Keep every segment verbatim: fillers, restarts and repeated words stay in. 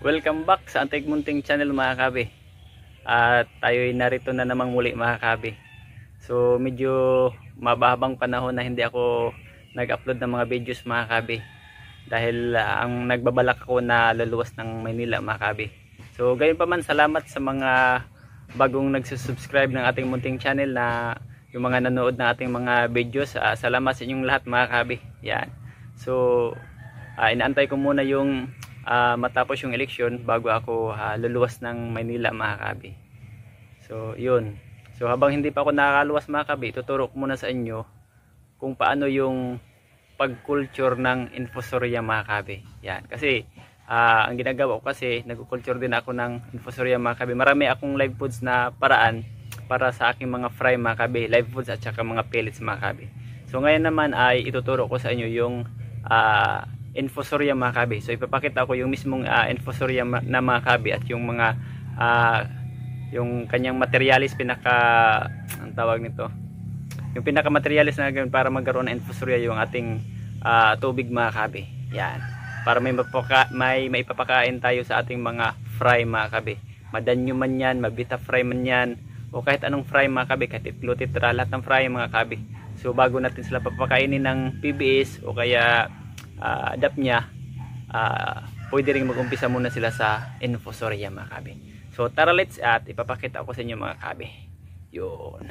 Welcome back sa Antique Munting Channel mga kabi. At tayo'y narito na namang muli mga kabi. So medyo mabahabang panahon na hindi ako nag-upload ng mga videos mga kabi. Dahil uh, ang nagbabalak ako na luluwas ng Maynila mga kabi. So gayon pa man, salamat sa mga bagong nagsusubscribe ng ating Munting Channel, na yung mga nanood ng ating mga videos. Uh, salamat sa inyong lahat mga kabi. Yan. So uh, inaantay ko muna yung Uh, matapos yung eleksyon bago ako uh, luluwas ng Maynila mga kabi. So yun. So habang hindi pa ako nakakaluwas mga kabi, tuturo ko muna sa inyo kung paano yung pag-culture ng infusoria mga kabi. Yan. Kasi uh, ang ginagawa ko, kasi nag-culture din ako ng infusoria mga kabi. Marami akong live foods na paraan para sa aking mga fry mga kabi, live foods at saka mga pellets mga kabi. So ngayon naman ay ituturo ko sa inyo yung uh, infusoria mga kabi. So ipapakita ko yung mismong uh, infusoria na mga kabi at yung mga uh, yung kanyang materialis, pinaka ang tawag nito, yung pinaka materialis na gawin para magkaroon ng infusoria, yung ating uh, tubig mga kabi. Yan. Para may mapaka, may maipapakain tayo sa ating mga fry mga kabi. Madanyo man yan, mabita fry man yan, o kahit anong fry mga kabi, kahit itlo, titra, lahat ng fry mga kabi. So bago natin sila papakainin ng P B S o kaya Uh, adapt niya, uh, pwede rin mag-umpisa muna sila sa infusoria mga kabi. So tara, let's at ipapakita ko sa inyo mga kabi. Yun.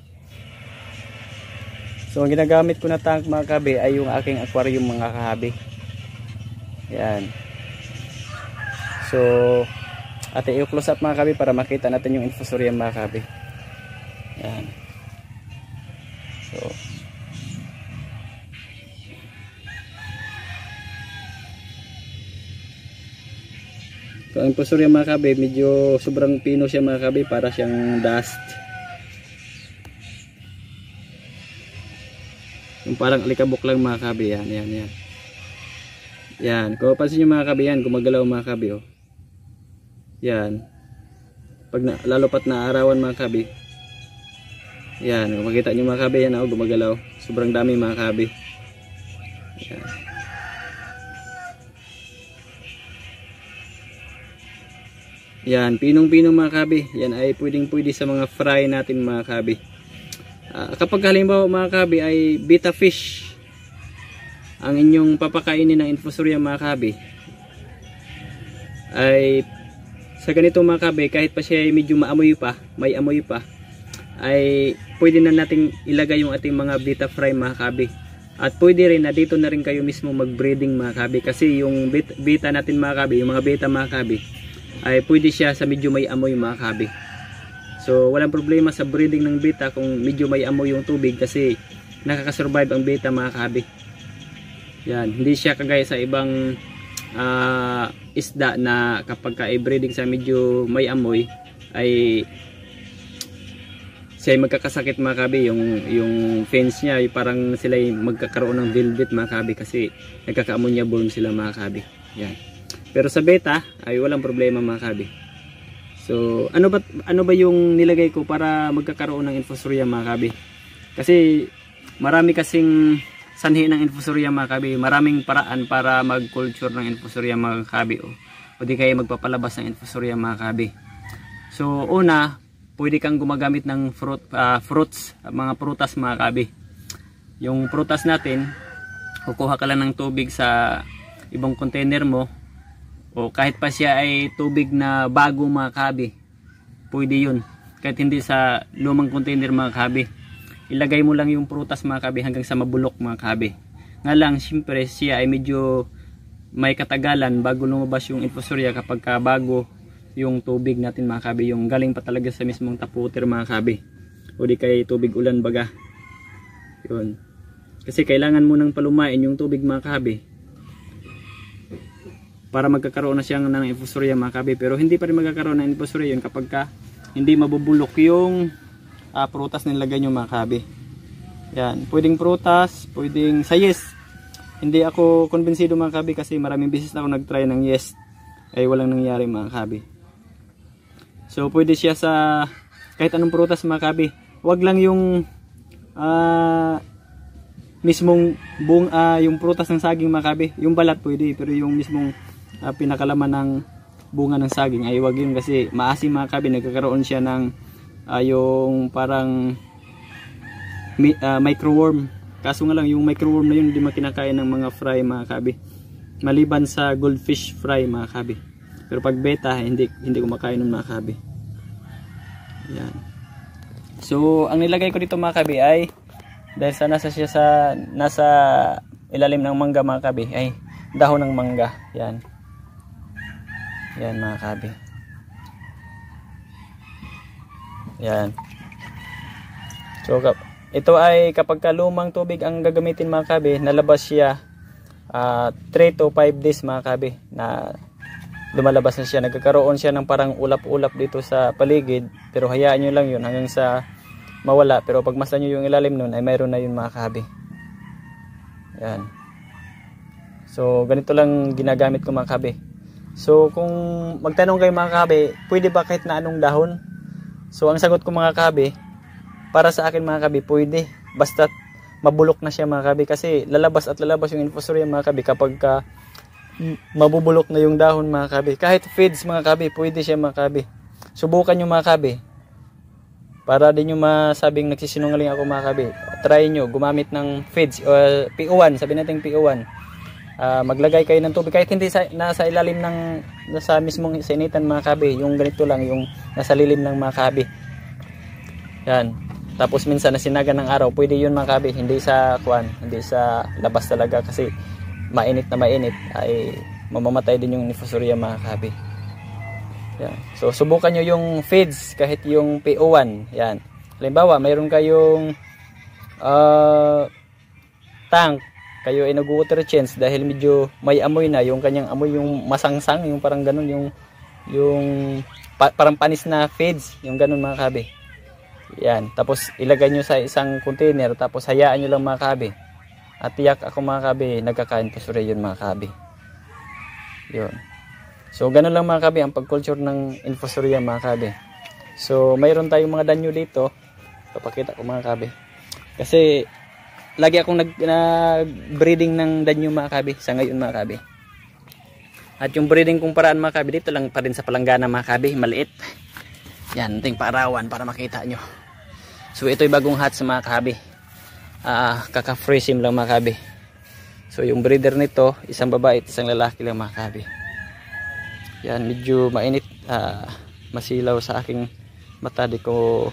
So ang ginagamit ko na tank mga kabi ay yung aking aquarium mga kabi. Yan. So at i-close up mga kabi para makita natin yung infusoria mga kabi. Yan. So So ang infusoria mga kabi, medyo sobrang pino siya mga kabi, para siyang dust. Yung parang alikabok lang mga kabi. Yan, yan, yan. Yan, kung pansin nyo mga kabi, yan, gumagalaw mga kabi. Oh. Yan. Pag na, lalo pat naarawan mga kabi. Yan, kung makita nyo mga kabi, yan, oh, gumagalaw. Sobrang dami mga kabi. Yan. Yan, pinong-pinong mga kabi. Yan ay pwedeng-pwede sa mga fry natin mga kabi. Uh, kapag halimbawa mga kabi ay betta fish ang inyong papakainin ng infusoria mga kabi, ay sa ganito mga kabi, kahit pa siya ay medyo maamoy pa, may amoy pa, ay pwede na nating ilagay yung ating mga betta fry mga kabi. At pwede rin na dito na rin kayo mismo mag-breeding mga kabi, kasi yung betta natin mga kabi, yung mga betta mga kabi, ay pwede siya sa medyo may amoy mga kabi. So walang problema sa breeding ng betta kung medyo may amoy yung tubig, kasi nakakasurvive ang betta mga kabi. Yan, hindi siya kagaya sa ibang uh, isda na kapag ka breeding sa medyo may amoy ay siya ay magkakasakit mga kabi. Yung, yung fins niya ay parang sila ay magkakaroon ng velvet mga kabi, kasi nagkaka-ammonia born sila mga kabi. Yan. Pero sa betta ay walang problema mga kabi. So ano ba ano ba yung nilagay ko para magkakaroon ng infusoria mga kabi? Kasi marami kasing sanhi ng infusoria mga kabi. Maraming paraan para mag-culture ng infusoria mga kabi. O, o di kayo magpapalabas ng infusoria mga kabi. So una, pwede kang gumagamit ng fruit, uh, fruits, mga prutas mga kabi. Yung prutas natin, kukuha ka lang ng tubig sa ibang container mo, o kahit pa siya ay tubig na bago mga kabi, pwede yun. Kahit hindi sa lumang container mga kabi, ilagay mo lang yung prutas mga kabi hanggang sa mabulok mga kabi. Nga lang, siyempre siya ay medyo may katagalan bago lumabas yung infusoria, kapag ka bago yung tubig natin mga kabi, yung galing pa talaga sa mismong taputer mga kabi, o di kay tubig ulan baga. Yun. Kasi kailangan mo nang palumain yung tubig mga kabi para magkakaroon na siya ng infusoria mga kabi. Pero hindi pa rin magkakaroon ng infusoria yun kapag ka hindi mabubulok yung uh, prutas na nilagay nyo mga kabi. Yan, pwedeng prutas, pwedeng sa yes. Hindi ako konbensido mga kabi, kasi maraming beses na ako nag-try ng yes ay walang nangyari mga kabi. So pwede siya sa kahit anong prutas mga kabi. Wag lang yung uh, mismong buong uh, yung prutas ng saging mga kabi. Yung balat pwede, pero yung mismong uh, pinakalaman ng bunga ng saging ay wag yun kasi maasim mga kabi. Nagkakaroon siya ng uh, yung parang mi, uh, microworm. Kaso nga lang yung microworm na yun hindi makinakain ng mga fry mga kabi, maliban sa goldfish fry mga kabi. Pero pag beta hindi hindi kumakain nun mga kabi. Yan. So ang nilagay ko dito mga kabi ay dahil sa nasa siya sa nasa ilalim ng mangga mga kabi ay dahon ng mangga. Yan. Yan mga kabi. Yan. So ito ay kapag lumang tubig ang gagamitin mga kabi, nalabas siya uh, three to five days mga kabi na lumalabas na siya. Nagkakaroon siya ng parang ulap-ulap dito sa paligid, pero hayaan nyo lang yun hanggang sa mawala. Pero pag masdan nyo yung ilalim nun ay mayroon na yun mga kabi. Yan. So ganito lang ginagamit ko mga kabi. So kung magtanong kayo mga kabi, pwede ba kahit na anong dahon? So ang sagot ko mga kabi, para sa akin mga kabi, pwede. Basta mabulok na siya mga kabi. Kasi lalabas at lalabas yung infusoria mga kabi kapag ka mabubulok na yung dahon mga kabi. Kahit feeds mga kabi, pwede siya mga kabi. Subukan nyo mga kabi. Para din nyo masabing nagsisinungaling ako mga kabi. Try nyo gumamit ng feeds o P O one, sabi natin P O one. Uh, maglagay kayo ng tubig kahit hindi sa, nasa ilalim ng nasa mismong sinitan mga kabi, yung ganito lang yung nasa lilim ng mga kabi. Yan. Tapos minsan nasinaga ng araw, pwede yun mga kabi, hindi sa kuan, hindi sa labas talaga kasi mainit na mainit ay mamamatay din yung infusoria mga kabi. Yan. So subukan nyo yung feeds kahit yung P O one. Yan. Halimbawa, mayroon kayong uh, tank, kayo ay nag-water change dahil medyo may amoy na, yung kanyang amoy yung masangsang, yung parang ganun, yung yung pa, parang panis na feeds, yung ganun mga kabi. Yan, tapos ilagay nyo sa isang container, tapos hayaan nyo lang mga kabi. At tiyak ako mga kabi, nagkakain po sure yun mga kabi. Yun. So ganun lang mga kabi ang pag-culture ng infusoria mga kabi. So mayroon tayong mga danyo dito, papakita ko mga kabi. Kasi lagi akong nag, nag-breeding ng danyo mga kabi sa ngayon mga kabi. At yung breeding kong paraan mga kabi, dito lang pa rin sa palanggana mga kabi, maliit. Yan, ating paarawan para makita nyo. So ito'y bagong hatch mga kabi. Uh, Kaka-freezing lang mga kabi. So yung breeder nito, isang babae at isang lalaki lang mga kabi. Yan, medyo mainit, uh, masilaw sa aking mata. Di ko...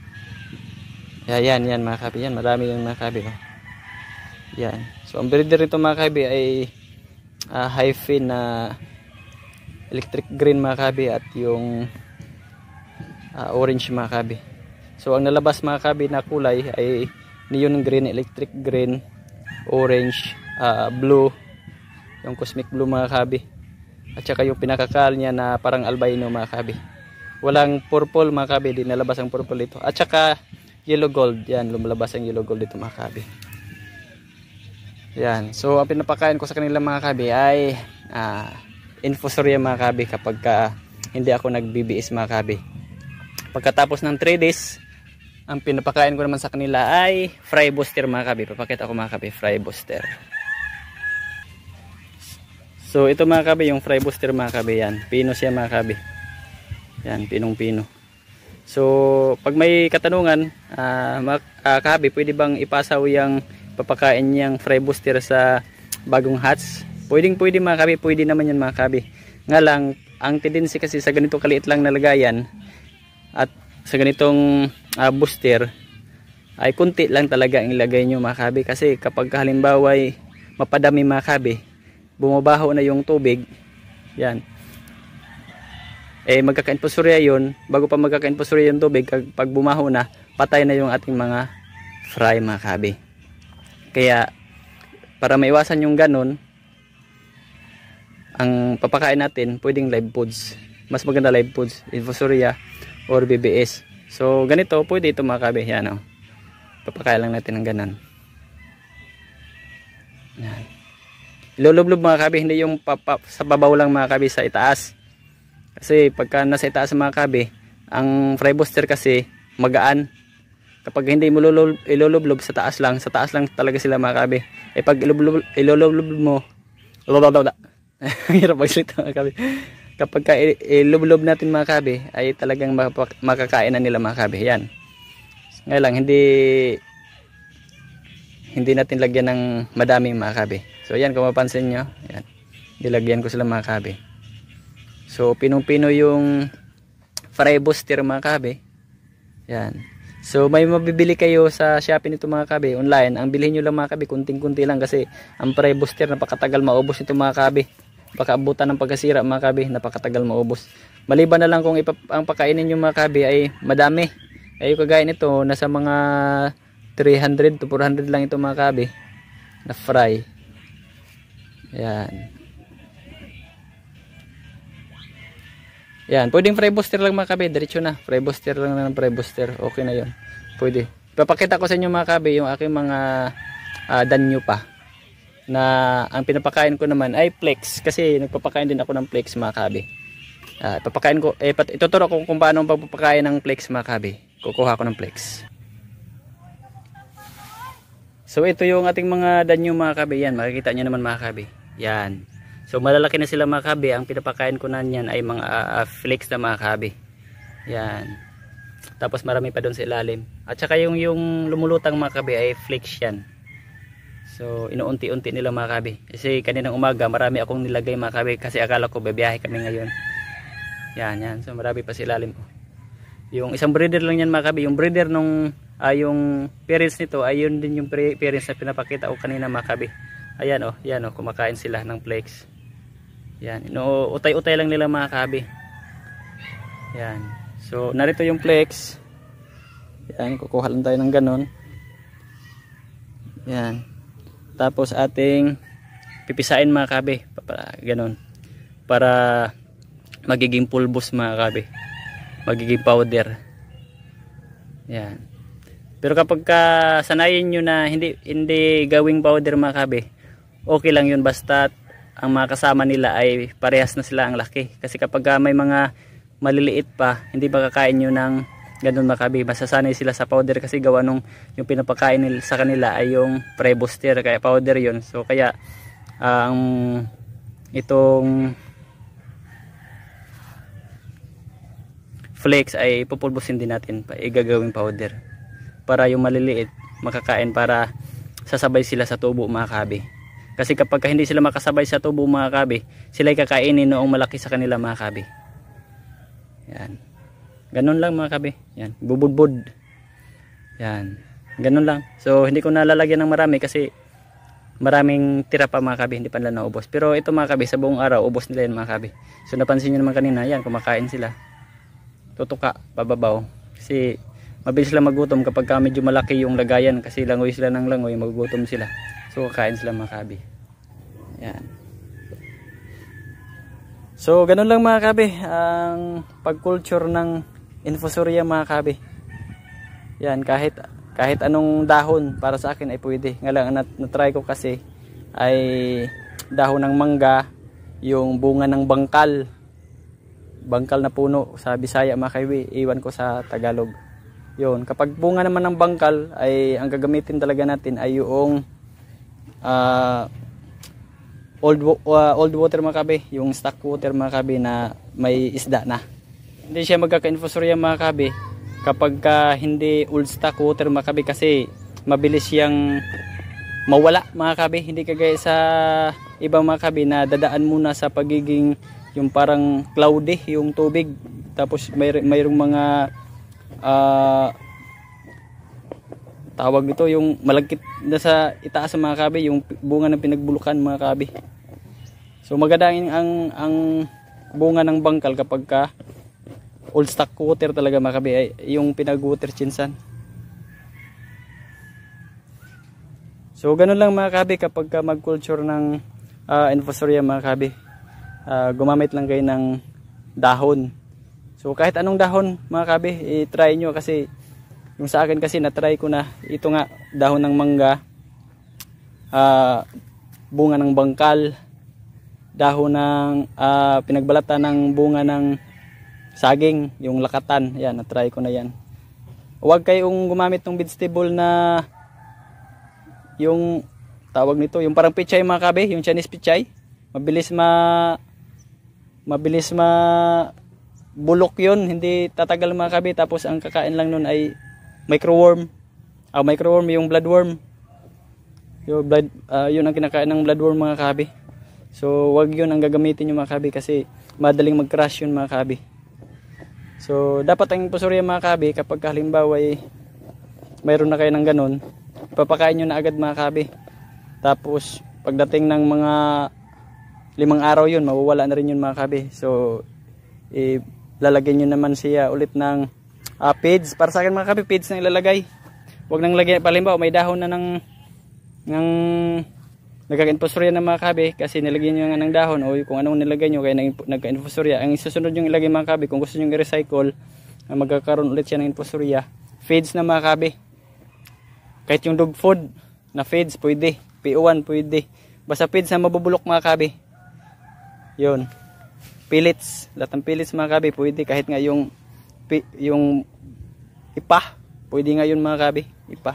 Yan, yan, yan mga kabi. Yan, marami yung mga kabi. Oh. Yan. So ang breeder nito mga kabi ay uh, hyphen na uh, electric green mga kabi at yung uh, orange mga kabi. So ang nalabas mga kabi na kulay ay neon green, electric green, orange, uh, blue, yung cosmic blue mga kabi. At saka yung pinakakal niya na parang albino mga kabi. Walang purple mga kabi, di nalabas ang purple dito. At saka yellow gold, yan, lumalabas ang yellow gold dito mga kabi. Yan, so ang pinapakain ko sa kanila mga kabi ay uh, infusoria mga kabi kapag ka hindi ako nag-B B S mga kabi. Pagkatapos ng three days, ang pinapakain ko naman sa kanila ay fry booster mga kabi. Papakita ko mga kabi, fry booster. So ito mga kabi, yung fry booster mga kabi, yan. Pino siya mga kabi. Yan, pinong pino. So pag may katanungan, uh, mga uh, kabi, pwede bang ipasaw yung papakain niyang fry booster sa bagong hatch? Pwedeng pwede mga kabi, pwede naman yan mga kabi. Nga lang, ang tendency kasi sa ganito kaliit lang na lagayan at sa ganitong uh, booster ay kunti lang talaga ang ilagay nyo mga kabi. Kasi kapag halimbawa ay mapadami mga kabi, bumabaho na yung tubig, yan, eh magkaka-infusoria yun. Bago pa magkaka-infusoria yung tubig, pag bumaho na, patay na yung ating mga fry mga kabi. Kaya para maiwasan yung ganun, ang papakain natin pwedeng live foods. Mas maganda live foods, infusoria or B B S. So ganito, pwede ito mga kabi. Yan, oh. Papakain lang natin ng ganan. Yan. Ilulublob mga kabi, hindi yung papa, sa babaw lang mga kabi, sa itaas. Kasi pagka nasa itaas mga kabi, ang fry booster kasi magaan. Kapag hindi mo ilulublob sa taas lang, sa taas lang talaga sila mga kabi. Eh pag ilulublob mo, hirap magsalita mga kabi. kapag ka ilublob natin mga kabi, ay talagang makakain na nila mga kabi. Yan. Ngayon lang, hindi hindi natin lagyan ng madaming mga kabi. So yan, kung mapansin nyo, yan, nilagyan ko sila mga kabi. So pinong-pino yung fry booster mga kabi. Yan. So may mabibili kayo sa Shopee nito mga kabi online. Ang bilhin nyo lang mga kabi, kunting-kunti lang kasi ang fry booster napakatagal maubos nito mga kabi. Baka abutan ng pagkasira mga kabi, napakatagal maubos. Maliban na lang kung ipap ang pakainin nyo mga kabi ay madami. Ay kagaya nito, nasa mga three hundred to four hundred lang ito mga kabi na fry. Yan. Yan, pwedeng fry booster lang mga kabi, diretso na. Fry booster lang ng fry booster, okay na yon. Pwede. Papakita ko sa inyo mga kabi yung aking mga uh, danyo pa. Na ang pinapakain ko naman ay flex, kasi nagpapakain din ako ng flex mga kabi. Uh, papakain ko, eh, pat, ituturo ko kung paano pagpapakain ng flex mga kabi. Kukuha ko ng flex. So ito yung ating mga danyo mga kabi. Yan, makikita nyo naman mga kabi. Yan. So malalaki na sila mga kabi. Ang pinapakain ko na yan ay mga uh, flex na mga kabi. Yan. Tapos marami pa doon sa ilalim. At saka yung, yung lumulutang mga kabi ay flex yan. So inuunti-unti nila mga kabi. Kasi kaninang umaga marami akong nilagay mga kabi. Kasi akala ko babiyahe kami ngayon. Yan, yan. So marami pa sa ilalim. Yung isang breeder lang yan mga kabi. Yung breeder nung uh, yung parents nito ay yun din yung parents na pinapakita ko kanina mga kabi. Ayan o, oh, yan o, oh, kumakain sila ng flex. Yan, no, utay-utay lang nila mga kabi. Yan. So narito yung flex. Yan, kukuha lang tayo ng ganon. Yan. Tapos ating pipisain mga kabi, para ganon. Para magiging pulbos mga kabi. Magiging powder. Yan. Pero kapag ka sanayin nyo na hindi hindi gawing powder mga kabi, okay lang yun basta ang mga kasama nila ay parehas na sila ang laki. Kasi kapag may mga maliliit pa, hindi ba kakain nyo ng ganun mga kabi, masasanay sila sa powder kasi gawa nung yung pinapakain nila sa kanila ay yung fry booster, kaya powder yun. So kaya ang um, itong flex ay pupulbusin din natin pa igagawing powder para yung maliliit makakain, para sasabay sila sa tubo mga kabi. Kasi kapag hindi sila makasabay sa tubo mga kabi, sila ay kakainin noong malaki sa kanila mga kabi. Yan. Ganun lang mga kabi. Yan, bubudbud. Yan. Ganun lang. So hindi ko nalalagyan ng marami kasi maraming tira pa mga kabi, hindi pa nila naubos. Pero ito mga kabi, sa buong araw ubos nila yan mga kabi. So napansin niyo naman kanina, yan, kumakain sila. Tutuka pababaw kasi mabilis sila magutom kapag ka medyo malaki yung lagayan, kasi langoy sila ng langoy, magugutom sila. So kakain sila mga kabi. Yan. So ganun lang mga kabi ang pagculture ng infusoria mga kabi. Yan, kahit kahit anong dahon para sa akin ay pwede. Nga lang nat na-try ko kasi ay dahon ng mangga, yung bunga ng bangkal. Bangkal na puno sa Bisaya mga kabi, iwan ko sa Tagalog. Yun, kapag bunga naman ng bangkal ay ang gagamitin talaga natin ay yung uh, old uh, old water mga kabi, yung stock water mga kabi na may isda na. Hindi siya magkaka-infusoria mga kabi kapag ka hindi old stock water mga kabi, kasi mabilis siyang mawala mga kabi. Hindi kagaya sa ibang mga kabi na dadaan muna sa pagiging yung parang cloudy yung tubig, tapos may mayroong mga uh, tawag nito yung malagkit na sa itaas mga kabi, yung bunga ng pinagbulukan mga kabi. So maganda ang ang bunga ng bangkal kapag ka old stock water talaga mga kabi, ay yung pinag-water chinsan. So ganun lang mga kabi kapag ka mag-culture ng uh, infusoria mga kabi. Uh, gumamit lang kayo ng dahon. So kahit anong dahon mga kabi, i-try nyo, kasi yung sa akin kasi na-try ko na ito nga, dahon ng mangga, uh, bunga ng bangkal, dahon ng uh, pinagbalata ng bunga ng saging, yung lakatan. Yan, na-try ko na yan. Huwag kayong gumamit ng vegetable na yung tawag nito, yung parang pichay mga kabi, yung Chinese pichay. Mabilis ma mabilis ma bulok yun, hindi tatagal mga kabi. Tapos ang kakain lang nun ay microworm. Ah, microworm yung bloodworm. Yung blood, uh, yun ang kinakain ng bloodworm mga kabi. So wag yun ang gagamitin yung mga kabi kasi madaling mag-crash yun mga kabi. So dapat ang infusoria mga kabi, kapag halimbawa ay mayroon na kayo ng ganun, papakain nyo na agad mga kabi. Tapos pagdating ng mga limang araw yun, mawawala na rin yun mga kabi. So eh, lalagyan nyo naman siya ulit ng uh, feeds. Para sa akin mga kabi, feeds na ilalagay. Huwag nang lagyan, palimbawa may dahon na ng ng nagka-infusoria ng mga kabi kasi nilagyan nyo nga ng dahon o kung anong nilagay nyo kaya nagka-infusoria. Ang isusunod yung ilagay mga kabi, kung gusto nyo i-recycle, magkakaroon ulit siya ng infusoria. Feeds na mga kabi. Kahit yung dog food na feeds pwede, P O one pwede. Basta feeds na mabubulok mga kabi. Yun. Pellets, lahat ng pellets mga kabi pwede, kahit nga yung yung ipa, pwede nga yun mga kabi, ipa.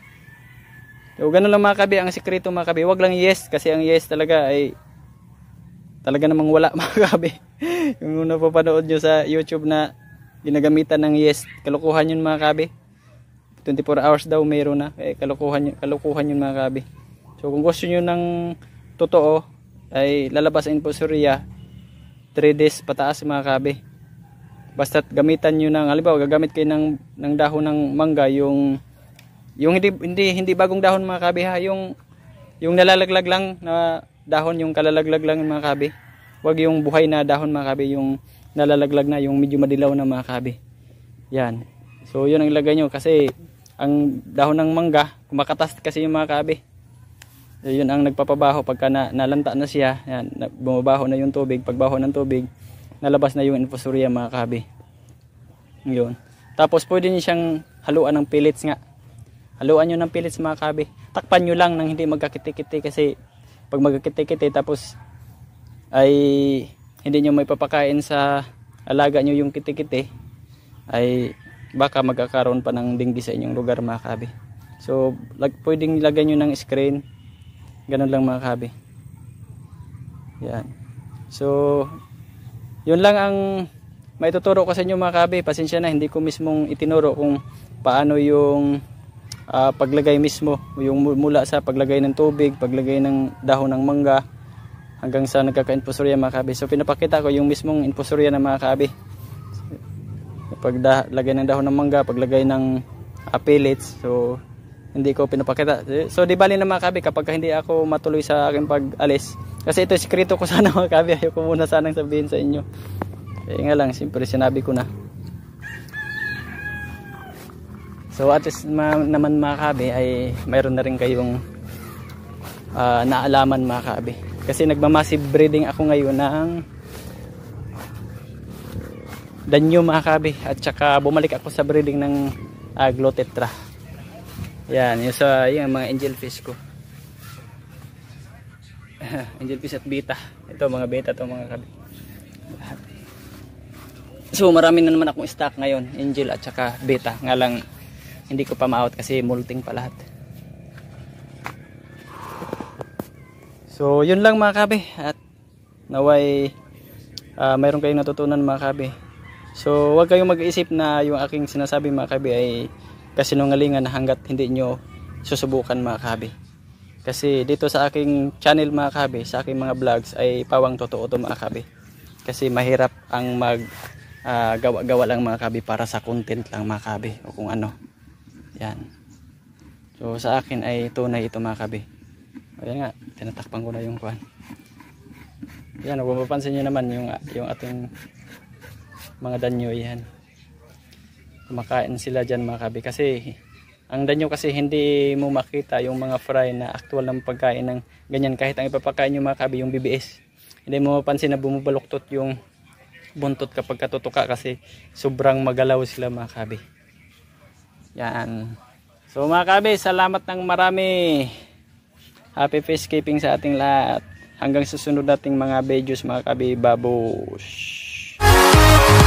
So ganun lang mga kabi ang sikreto mga kabi. Wag lang yes, kasi ang yes talaga ay talaga namang wala mga kabi. Yung napapanood nyo sa YouTube na ginagamitan ng yes, kalukuhan yun mga kabi. twenty-four hours daw mayroon na, eh kalukuhan yun, kalukuhan yun mga kabi. So kung gusto nyo ng totoo ay lalabas ang infusoria three days pataas mga kabi. Basta gamitan nyo ng, halimbawa gagamit kayo ng, ng dahon ng mangga, yung yung hindi hindi hindi bagong dahon mga kabi ha, yung yung nalalaglag lang na dahon, yung kalalaglag lang mga kabi. Wag yung buhay na dahon mga kabi, yung nalalaglag na, yung medyo madilaw na mga kabi. Yan. So yun ang ilagay nyo kasi ang dahon ng mangga kumakatas kasi yung mga kabi. So, yun ang nagpapabaho pagka na, nalanta na siya, yan, bumabaho na yung tubig. Pagbaho ng tubig, nalabas na yung infusoria mga kabi. Yun. Tapos pwede niyo siyang haluan ng pellets nga. Haluan nyo ng pellets mga kabi. Takpan nyo lang nang hindi magkakiti-kiti kasi pag magkakiti-kiti tapos ay hindi nyo may papakain sa alaga nyo yung kiti-kiti, ay baka magkakaroon pa ng dengue sa inyong lugar mga kabi. So lag, pwedeng lagyan nyo ng screen. Ganun lang mga kabi. Yan. So yun lang ang may tuturo ko sa inyo mga kabi. Pasensya na, hindi ko mismong itinuro kung paano yung uh, paglagay mismo, yung mula sa paglagay ng tubig, paglagay ng dahon ng mangga hanggang sa nagkaka-infusoria mga kabi. So pinapakita ko yung mismong infusoria ng mga kabi. Paglagay ng dahon ng mangga, paglagay ng uh, pellets. So hindi ko pinapakita. So di bali na mga kabi kapag hindi ako matuloy sa aking pag-alis. Kasi ito sikreto ko sana mga kabi. Ayaw ko muna sanang sabihin sa inyo. Eh nga lang, siyempre sinabi ko na. So at least ma naman mga kabi ay mayroon na rin kayong uh, naalaman mga kabi. Kasi nagmamassive breeding ako ngayon ng danyo mga kabi. At saka bumalik ako sa breeding ng uh, Glotetra. Yan, yung sa yung mga angel fish ko. Angel fish at beta. Ito mga beta to mga kabi. So marami na naman akong stock ngayon, angel at saka beta. Nga lang hindi ko pa ma-out kasi molting pa lahat. So yun lang mga kabi, at naway uh, mayroon kayong natutunan mga kabi. So huwag kayong mag-iisip na yung aking sinasabi mga kabi ay kasinungalingan na hanggat hindi nyo susubukan mga kabi. Kasi dito sa aking channel mga kabi, sa aking mga vlogs ay pawang totoo to mga kabi. Kasi mahirap ang mag uh, gawa-gawa lang mga kabi para sa content lang mga kabi o kung ano. Yan. So sa akin ay tunay ito mga kabi. Ayan nga, tinatakpan ko na yung kuhan. Yan, kung mapapansin nyo naman yung, yung ating mga danyo yan. Kumakain sila dyan mga kabi. Kasi ang danyo kasi hindi mo makita yung mga fry na actual ng pagkain ng ganyan. Kahit ang ipapakain nyo mga kabi yung B B S, hindi mo mapansin na bumubaluktot yung buntot kapag katutuka kasi sobrang magalaw sila mga kabi. Yan. So mga kabi, salamat ng marami. Happy fish keeping sa ating lahat. Hanggang susunod nating mga videos mga kabi. Babush!